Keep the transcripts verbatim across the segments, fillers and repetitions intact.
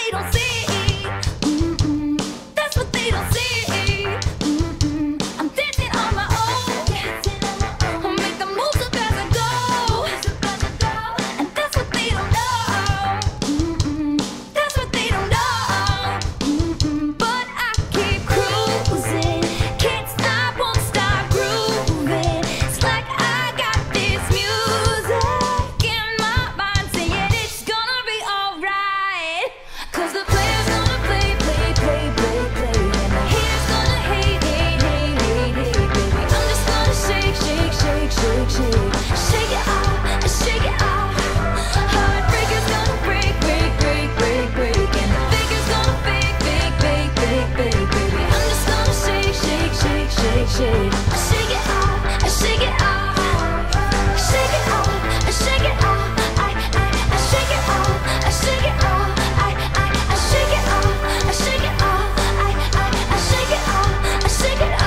they don't see. Mm-mm. That's what they don't see. Mm-mm. I'm dancing on my own. I'll make the moves up as I go. And that's what they don't know. Mm-mm. That's what they don't know. Mm-mm. But I keep cruising. Can't stop, won't stop grooving. It's like I got this music in my mind saying it's gonna be alright. Cause the player's gonna play, play, play, play, play. And the haters gonna hate, hate, hate, hate, hate, baby. I'm just gonna shake, shake, shake, shake, shake. Shake it off, shake it off. Heartbreaker's gonna break, break, break, break, break. And the faker's gonna fake, fake, fake, fake, fake, baby. I'm just gonna shake, shake, shake, shake, shake. Shake it off, shake it off. Shake it off, shake it off. I, I, I shake it off, I shake it off. I, I, I shake it off, I shake it off. I, I, I shake it off, I shake it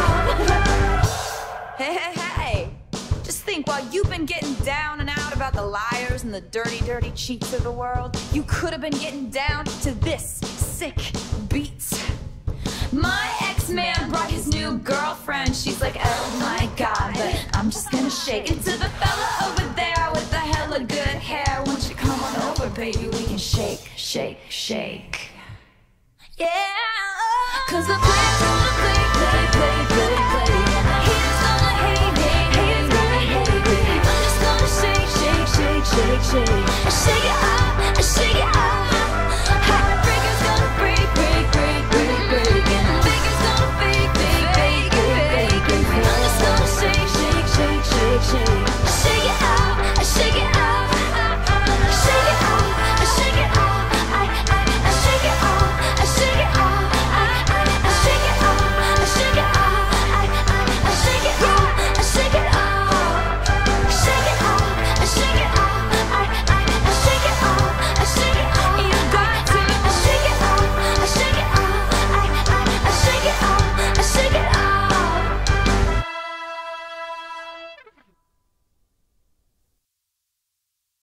off. Hey, hey, hey. Just think, while you've been getting down and out about the liars and the dirty, dirty cheats of the world, you could have been getting down to this sick beat. My ex-man brought his new girlfriend. She's like, oh my god, but I'm just gonna shake it to the fella over there with the hella good hair. Won't you come on over, baby? We can shake, shake, shake. Yeah, cause the player's gonna play, play, play, play, play. And the haters gonna hate, hate, haters gonna hate, hate. I'm just gonna shake, shake, shake, shake, shake. Shake it up, shake it up.